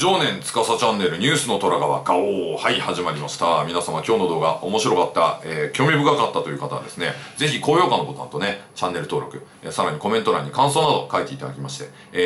常年司チャンネルニュースの虎川ガオー。はい、始まりました。皆様今日の動画面白かった、興味深かったという方はですね、ぜひ高評価のボタンとね、チャンネル登録、さらにコメント欄に感想など書いていただきまして、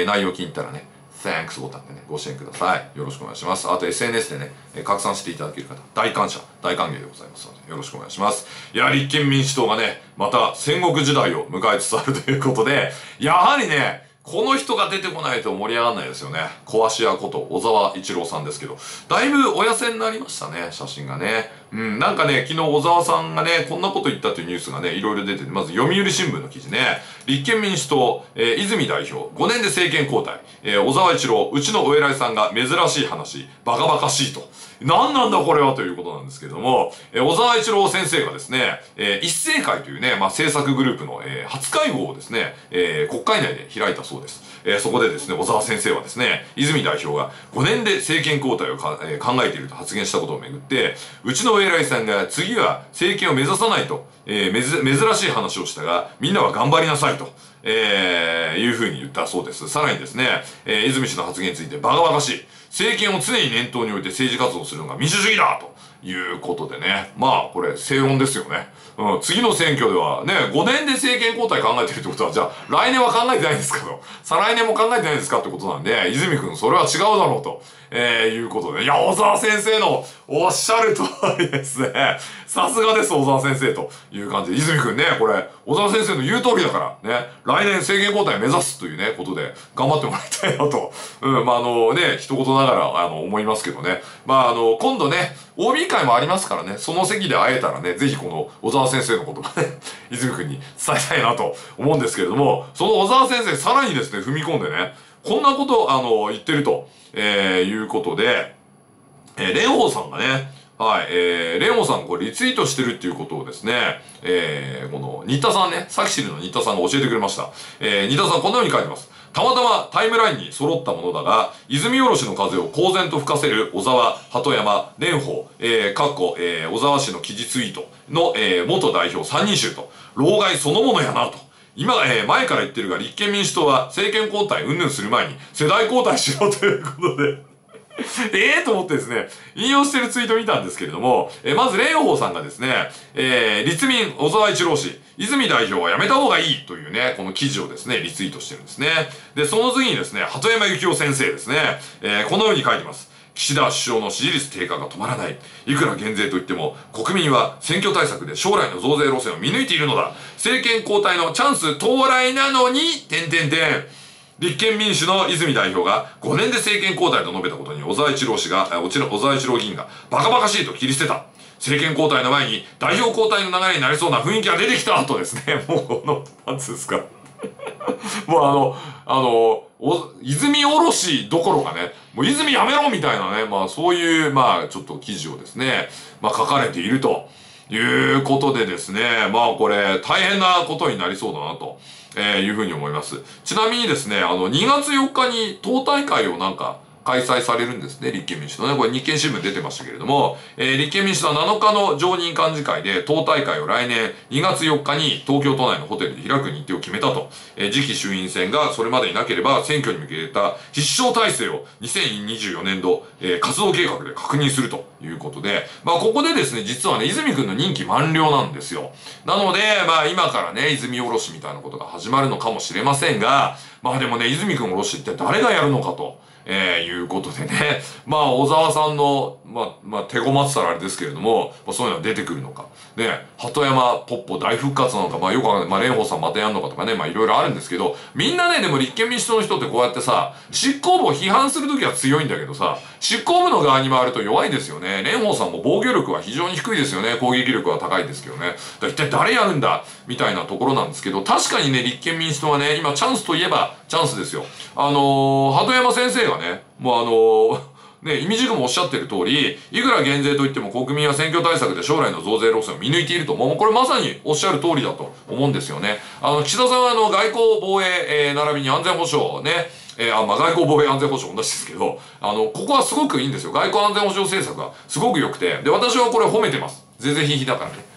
内容気に入ったらね、Thanks ボタンでね、ご支援ください。よろしくお願いします。あと SNS でね、拡散していただける方、大感謝、大歓迎でございますので、よろしくお願いします。いや、立憲民主党がね、また戦国時代を迎えつつあるということで、やはりね、この人が出てこないと盛り上がらないですよね。小芦屋こと小沢一郎さんですけど、だいぶお痩せになりましたね、写真がね。なんかね、昨日小沢さんがね、こんなこと言ったというニュースがね、いろいろ出てて、まず読売新聞の記事ね、立憲民主党、泉代表、5年で政権交代、小沢一郎、うちのお偉いさんが珍しい話、バカバカしいと。何なんだこれはということなんですけれども、小沢一郎先生がですね、一政会というね、政策グループの、初会合をですね、国会内で開いたそうです。そこでですね、小沢先生はですね、泉代表が5年で政権交代を考えていると発言したことをめぐって、うちのお偉いさんが次は政権を目指さないと、珍しい話をしたが、みんなは頑張りなさいと。いうふうに言ったそうです。さらにですね、泉氏の発言についてバカバカしい。政権を常に念頭に置いて政治活動するのが民主主義だということでね。まあ、これ正論ですよね。次の選挙ではね、5年で政権交代考えてるってことは、じゃあ来年は考えてないんですかと。再来年も考えてないんですかってことなんで、泉くんそれは違うだろうと。いうことで。いや、小沢先生のおっしゃる通りですね。さすがです、小沢先生という感じで。泉くんね、これ、小沢先生の言う通りだから、ね、来年政権交代目指すというね、ことで、頑張ってもらいたいなと。ね、一言ながら、思いますけどね。今度ね、OB 会もありますからね、その席で会えたらね、ぜひこの小沢先生のことがね、泉くんに伝えたいなと思うんですけれども、その小沢先生さらにですね、踏み込んでね、こんなことを、言ってると、いうことで、蓮舫さんがね、はい、蓮舫さんがこれリツイートしてるっていうことをですね、この、新田さんね、サキシルの新田さんが教えてくれました。新田さんこんな風に書いてます。たまたまタイムラインに揃ったものだが、泉おろしの風を公然と吹かせる小沢、鳩山、蓮舫、小沢氏の記事ツイートの、元代表3人衆と、老害そのものやなと。今、前から言ってるが、立憲民主党は政権交代云々する前に世代交代しろということでと思ってですね、引用してるツイート見たんですけれども、まず蓮舫さんがですね、立民小沢一郎氏、泉代表はやめた方がいいというね、この記事をですね、リツイートしてるんですね。で、その次にですね、鳩山幸夫先生ですね、このように書いてます。岸田首相の支持率低下が止まらない。いくら減税といっても、国民は選挙対策で将来の増税路線を見抜いているのだ。政権交代のチャンス到来なのに、立憲民主の泉代表が5年で政権交代と述べたことに小沢一郎議員がバカバカしいと切り捨てた。政権交代の前に代表交代の流れになりそうな雰囲気が出てきたとですね、もうこの、なんつうんですか。もう泉おろしどころかね、もう泉やめろみたいなね、そういう、ちょっと記事をですね、書かれているということでですね、これ、大変なことになりそうだなと、いうふうに思います。ちなみにですね、2月4日に党大会を開催されるんですね、立憲民主党ね。これ日経新聞出てましたけれども、立憲民主党は7日の常任幹事会で党大会を来年2月4日に東京都内のホテルで開く日程を決めたと。次期衆院選がそれまでになければ選挙に向けた必勝体制を2024年度、活動計画で確認するということで、ここでですね、実はね、泉くんの任期満了なんですよ。なので、今からね、泉おろしみたいなことが始まるのかもしれませんが、でもね、泉くんおろしって誰がやるのかと。いうことでね。小沢さんの、手ごまってたらあれですけれども、そういうのが出てくるのか。ね、鳩山ポッポ大復活なのか、よくわかんない。蓮舫さんまたやんのかとかね、いろいろあるんですけど、みんなね、でも立憲民主党の人ってこうやってさ、執行部を批判するときは強いんだけどさ、執行部の側に回ると弱いですよね。蓮舫さんも防御力は非常に低いですよね。攻撃力は高いですけどね。一体誰やるんだみたいなところなんですけど、確かにね、立憲民主党はね、今チャンスといえばチャンスですよ。鳩山先生がね、イミジクもおっしゃってる通り、いくら減税といっても国民は選挙対策で将来の増税路線を見抜いていると、もうこれまさにおっしゃる通りだと思うんですよね。岸田さんは外交防衛、並びに安全保障ね、外交防衛安全保障同じですけど、ここはすごくいいんですよ。外交安全保障政策がすごく良くて、で、私はこれ褒めてます。是々非々だからね。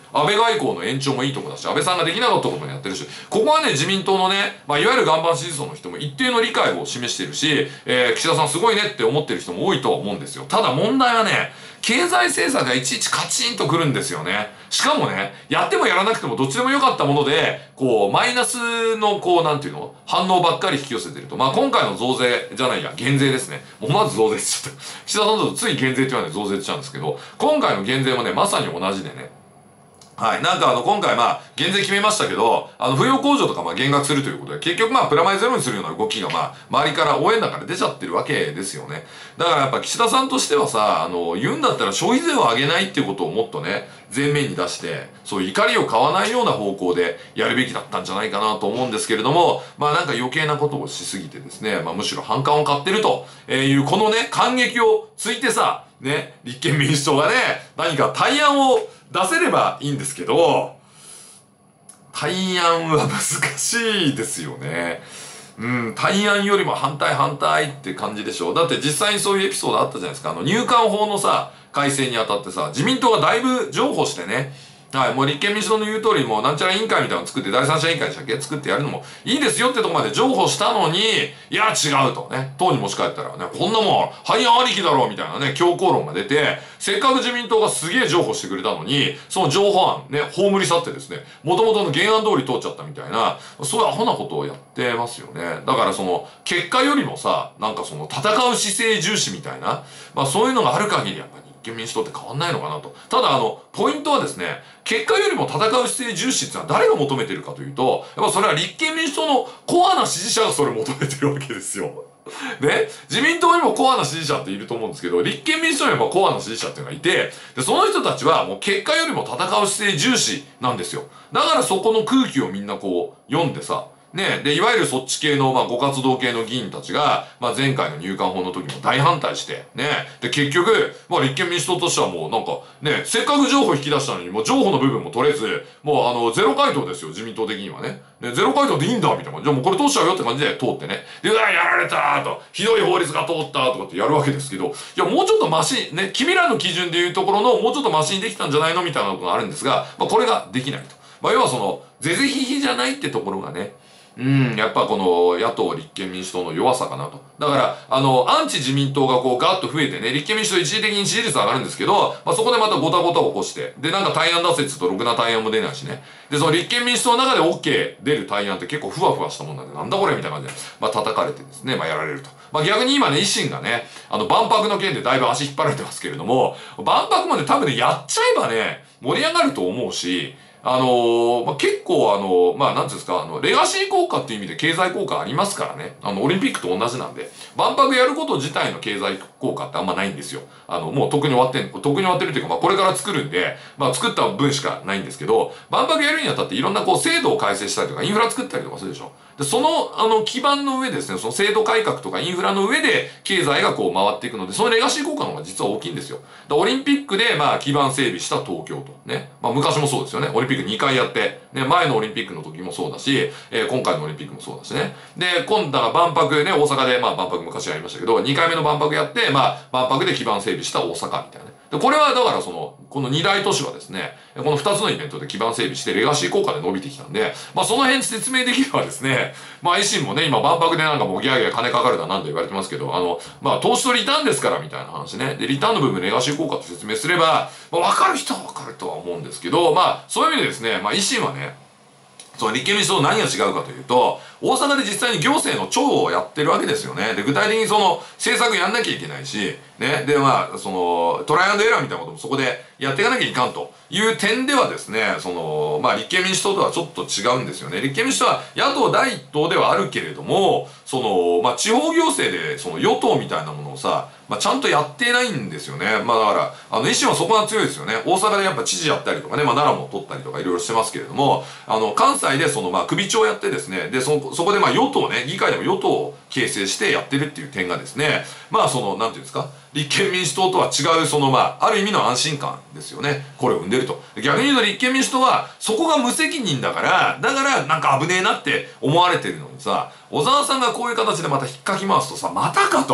安倍外交の延長もいいとこだし、安倍さんができなかったこともやってるし、ここはね、自民党のね、いわゆる岩盤支持層の人も一定の理解を示しているし、岸田さんすごいねって思ってる人も多いと思うんですよ。ただ問題はね、経済政策がいちいちカチンとくるんですよね。しかもね、やってもやらなくてもどっちでもよかったもので、マイナスのなんていうの反応ばっかり引き寄せてると。今回の増税じゃないや、減税ですね。もうまず増税って言っちゃった。岸田さんだとつい減税って言わないで増税って言っちゃうんですけど、今回の減税もね、まさに同じでね、はい。なんか今回減税決めましたけど、扶養控除とか減額するということで、結局プラマイゼロにするような動きが周りから応援だから出ちゃってるわけですよね。だからやっぱ岸田さんとしてはさ、言うんだったら消費税を上げないっていうことをもっとね、前面に出して、そういう怒りを買わないような方向でやるべきだったんじゃないかなと思うんですけれども、なんか余計なことをしすぎてですね、むしろ反感を買ってるというこのね、感激をついてさ、ね、立憲民主党がね、何か対案を出せればいいんですけど、対案は難しいですよね。対案よりも反対って感じでしょう。だって実際にそういうエピソードあったじゃないですか。入管法のさ、改正にあたってさ、自民党がだいぶ譲歩してね、はい、もう立憲民主党の言う通り、もうなんちゃら委員会みたいなの作って、第三者委員会でしたっけ作ってやるのもいいですよってとこまで譲歩したのに、いや違うとね、党に持ち帰ったらね、こんなもん、廃案ありきだろうみたいなね、強硬論が出て、せっかく自民党がすげえ譲歩してくれたのに、その譲歩案ね、葬り去ってですね、元々の原案通り通っちゃったみたいな、そういうアホなことをやってますよね。だから結果よりもさ、なんか戦う姿勢重視みたいな、そういうのがある限りやっぱり立憲民主党って変わんないのかなと。ただポイントはですね、結果よりも戦う姿勢重視ってのは誰が求めてるかというと、やっぱそれは立憲民主党のコアな支持者がそれを求めてるわけですよ。で、自民党にもコアな支持者っていると思うんですけど、立憲民主党にもコアな支持者っていうのがいて、で、その人たちはもう結果よりも戦う姿勢重視なんですよ。だからそこの空気をみんな読んでさ、ね、で、いわゆるそっち系の、ご活動系の議員たちが、前回の入管法の時も大反対して、ね、で、結局、立憲民主党としてはもうなんか、ね、せっかく譲歩引き出したのに、もう譲歩の部分も取れず、もうゼロ回答ですよ、自民党的にはね。ね、ゼロ回答でいいんだ、みたいな。じゃあもうこれ通しちゃうよって感じで通ってね。で、うわ、やられたーと、ひどい法律が通ったとかってやるわけですけど、いや、もうちょっとマシ、ね、君らの基準でいうところの、もうちょっとマシにできたんじゃないのみたいなことがあるんですが、これができないと。要は是々非々じゃないってところがね、やっぱこの野党立憲民主党の弱さかなと。だから、アンチ自民党がガーッと増えてね、立憲民主党一時的に支持率上がるんですけど、そこでまたゴタゴタを起こして、で、なんか対案出せって言うとろくな対案も出ないしね。で、その立憲民主党の中で OK 出る対案って結構ふわふわしたもんなんで、なんだこれみたいな感じで、叩かれてですね、やられると。逆に今ね、維新がね、万博の件でだいぶ足引っ張られてますけれども、万博まで多分ね、やっちゃえばね、盛り上がると思うし、結構なんていうんですか、レガシー効果っていう意味で経済効果ありますからね。オリンピックと同じなんで。万博やること自体の経済効果ってあんまないんですよ。もうとっくに終わってるっていうか、これから作るんで、作った分しかないんですけど、万博やるにあたっていろんな制度を改正したりとか、インフラ作ったりとかするでしょ。で、その、基盤の上ですね、その制度改革とかインフラの上で経済が回っていくので、そのレガシー効果の方が実は大きいんですよ。オリンピックで、基盤整備した東京と。ね。昔もそうですよね。オリンピック2回やって、ね、前のオリンピックの時もそうだし、今回のオリンピックもそうだしね。で、今度は万博ね、大阪で、万博昔やりましたけど、2回目の万博やって、万博で基盤整備した大阪みたいなね。で、これはだからこの2大都市はですね、この2つのイベントで基盤整備してレガシー効果で伸びてきたんで、その辺説明できればですね、維新もね、今万博でなんかもうギャーギャー金かかるだなんと言われてますけど、投資とリターンですからみたいな話ね。で、リターンの部分レガシー効果と説明すれば、わかる人はわかるとは思うんですけど、そういう意味でですね、維新はね、立憲民主党と何が違うかというと、大阪で実際に行政の長をやってるわけですよね。で、具体的に政策やんなきゃいけないし、ね。で、トライアンドエラーみたいなこともそこでやっていかなきゃいかんという点ではですね、立憲民主党とはちょっと違うんですよね。立憲民主党は野党第一党ではあるけれども、地方行政で与党みたいなものをさ、ちゃんとやってないんですよね。だから、維新はそこが強いですよね。大阪でやっぱ知事やったりとかね、奈良も取ったりとかいろいろしてますけれども、関西で首長やってですね、で、そこで与党ね、議会でも与党を形成してやってるっていう点がですね、なんていうんですか、立憲民主党とは違う、ある意味の安心感ですよね。これを生んでると。逆に言うと立憲民主党は、そこが無責任だから、なんか危ねえなって思われてるのにさ、小沢さんがこういう形でまた引っかき回すとさ、またかと。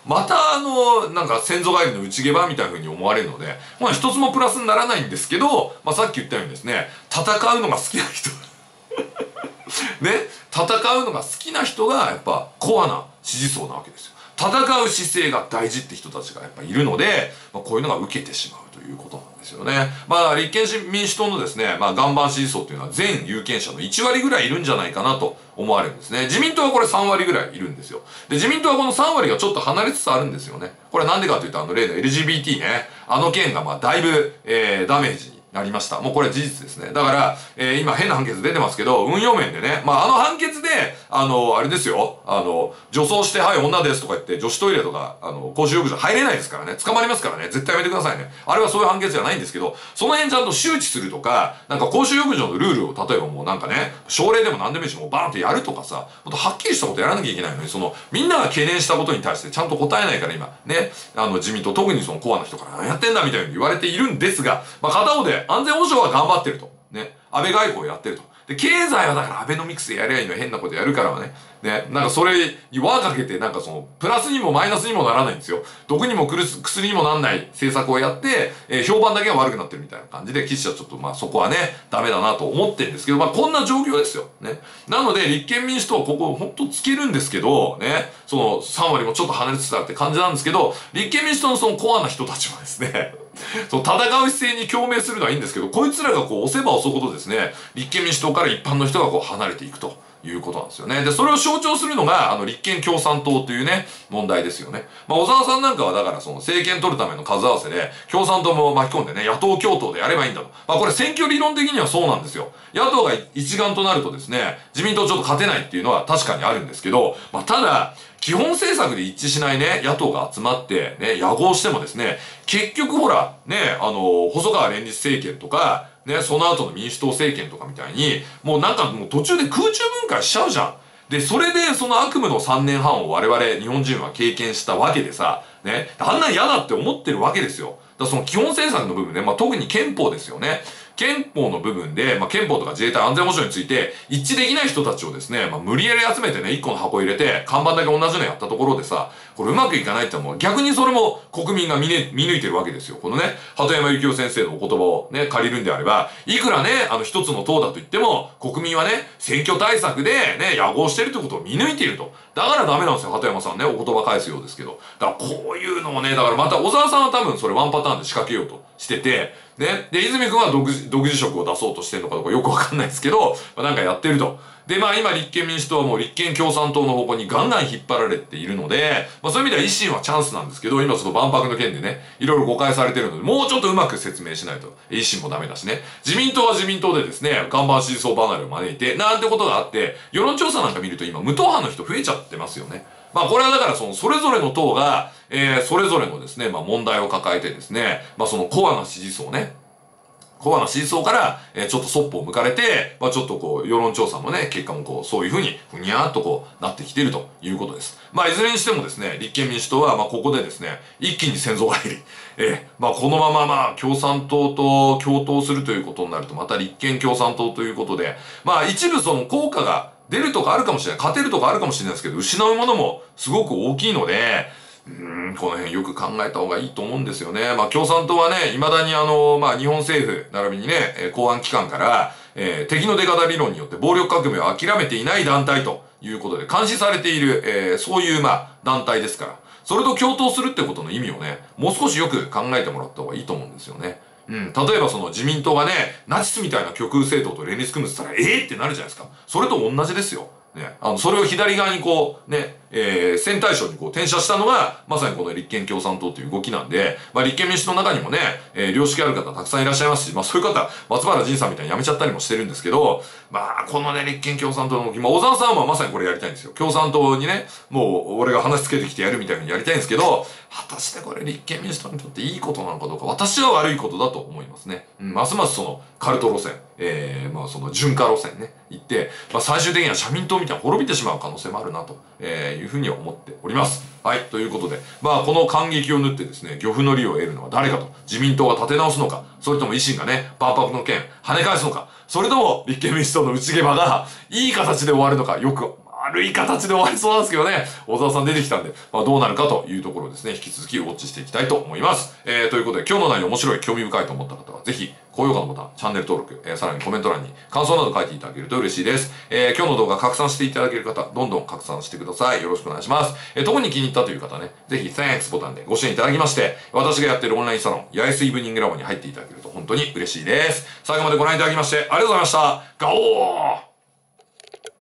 またなんか先祖返りの内毛場みたいな風に思われるので、まあ一つもプラスにならないんですけど、まあさっき言ったようにですね、戦うのが好きな人ね、戦うのが好きな人がやっぱコアな支持層なわけですよ。戦う姿勢が大事って人たちがやっぱいるので、まあ、こういうのが受けてしまうということなんですよね。まあ立憲民主党のですね、まあ岩盤支持層っていうのは全有権者の1割ぐらいいるんじゃないかなと思われるんですね。自民党はこれ3割ぐらいいるんですよ。で、自民党はこの3割がちょっと離れつつあるんですよね。これはなんでかというと例の LGBT ね、件がまあだいぶ、ダメージになりました。もうこれは事実ですね。だから、今変な判決出てますけど、運用面でね、まあ判決で、あれですよ、女装して、はい、女ですとか言って、女子トイレとか、公衆浴場入れないですからね、捕まりますからね、絶対やめてくださいね。あれはそういう判決じゃないんですけど、その辺ちゃんと周知するとか、なんか公衆浴場のルールを、例えばもうなんかね、奨励でも何でもいいし、もうバーンってやるとかさ、もっとはっきりしたことやらなきゃいけないのに、みんなが懸念したことに対してちゃんと答えないから今、ね、自民党、特にそのコアな人から何やってんだみたいに言われているんですが、まあ片方で安全保障は頑張ってると。ね。安倍外交をやってると。で、経済はだからアベノミクスでやりゃいいの変なことやるからはね。ね。なんかそれに輪かけて、なんかプラスにもマイナスにもならないんですよ。毒にも薬にもなんない政策をやって、評判だけが悪くなってるみたいな感じで、岸はちょっとまあそこはね、ダメだなと思ってるんですけど、まあこんな状況ですよ。ね。なので、立憲民主党はここほんとつけるんですけど、ね。3割もちょっと離れつつあるって感じなんですけど、立憲民主党のそのコアな人たちはですね、戦う姿勢に共鳴するのはいいんですけど、こいつらが押せば押すほどですね、立憲民主党から一般の人が離れていくということなんですよね。で、それを象徴するのが、立憲共産党というね、問題ですよね。まあ、小沢さんなんかはだから政権取るための数合わせで、共産党も巻き込んでね、野党共闘でやればいいんだと。まあ、これ選挙理論的にはそうなんですよ。野党が一丸となるとですね、自民党ちょっと勝てないっていうのは確かにあるんですけど、まあ、ただ、基本政策で一致しないね、野党が集まって、ね、野合してもですね、結局ほら、ね、細川連立政権とか、ね、その後の民主党政権とかみたいに、もうなんかもう途中で空中分解しちゃうじゃん。で、それでその悪夢の3年半を我々日本人は経験したわけでさ、ね、あんなん嫌だって思ってるわけですよ。だからその基本政策の部分ね、まあ、特に憲法ですよね。憲法の部分で、まあ、憲法とか自衛隊安全保障について一致できない人たちをですね、まあ、無理やり集めてね、一個の箱入れて、看板だけ同じのやったところでさ、これうまくいかないってもう逆にそれも国民が見抜いてるわけですよ。このね、鳩山幸夫先生のお言葉をね、借りるんであれば、いくらね、一つの党だと言っても、国民はね、選挙対策でね、野合してるってことを見抜いていると。だからダメなんですよ、鳩山さんね、お言葉返すようですけど。だからこういうのをね、だからまた小沢さんは多分それワンパターンで仕掛けようとしてて、ね。で、泉くんは独自色を出そうとしてるのかどうかよくわかんないですけど、まあ、なんかやってると。で、まあ今立憲民主党はもう立憲共産党の方向にガンガン引っ張られているので、まあそういう意味では維新はチャンスなんですけど、今ちょっと万博の件でね、いろいろ誤解されてるので、もうちょっとうまく説明しないと。維新もダメだしね。自民党は自民党でですね、岩盤支持層離れを招いて、なんてことがあって、世論調査なんか見ると今無党派の人増えちゃってますよね。まあこれはだからそれぞれの党が、それぞれのですね、まあ問題を抱えてですね、まあそのコアな支持層ね、コアな支持層から、ちょっとそっぽを向かれて、まあちょっと世論調査のね、結果もそういうふうに、ふにゃーっとなってきているということです。まあいずれにしてもですね、立憲民主党は、まあここでですね、一気に先祖返り。まあこのまままあ共産党と共闘するということになると、また立憲共産党ということで、まあ一部効果が出るとかあるかもしれない。勝てるとかあるかもしれないですけど、失うものもすごく大きいので、この辺よく考えた方がいいと思うんですよね。まあ共産党はね、未だにまあ日本政府、並びにね、公安機関から、敵の出方理論によって暴力革命を諦めていない団体ということで監視されている、そういうまあ団体ですから、それと共闘するってことの意味をね、もう少しよく考えてもらった方がいいと思うんですよね。例えば自民党がね、ナチスみたいな極右政党と連立組むって言ったら、ってなるじゃないですか。それと同じですよ。ね。それを左側にね、線対称に転写したのが、まさにこの立憲共産党という動きなんで、まあ立憲民主党の中にもね、良識ある方たくさんいらっしゃいますし、まあそういう方、松原仁さんみたいに辞めちゃったりもしてるんですけど、まあこのね、立憲共産党の動き、まあ小沢さんはまさにこれやりたいんですよ。共産党にね、もう俺が話つけてきてやるみたいにやりたいんですけど、果たしてこれ立憲民主党にとっていいことなのかどうか、私は悪いことだと思いますね。ますますカルト路線、まあ順化路線ね、行って、まあ最終的には社民党みたいに滅びてしまう可能性もあるなと、いうふうに思っております。はい。ということで、まあこの感激を縫ってですね、漁夫の利を得るのは誰かと、自民党が立て直すのか、それとも維新がね、万博の件跳ね返すのか、それとも立憲民主党の内毛場がいい形で終わるのか、よく、 悪い形で終わりそうなんですけどね、小沢さん出てきたんで、どうなるかというところをですね、引き続きウォッチしていきたいと思います。ということで、今日の内容面白い、興味深いと思った方は、ぜひ、高評価のボタン、チャンネル登録、さらにコメント欄に感想など書いていただけると嬉しいです。今日の動画拡散していただける方、どんどん拡散してください。よろしくお願いします。特に気に入ったという方はね、ぜひ Thanks ボタンでご支援いただきまして、私がやってるオンラインサロン、八重洲イブニングラボに入っていただけると本当に嬉しいです。最後までご覧いただきましてありがとうございました。ガオー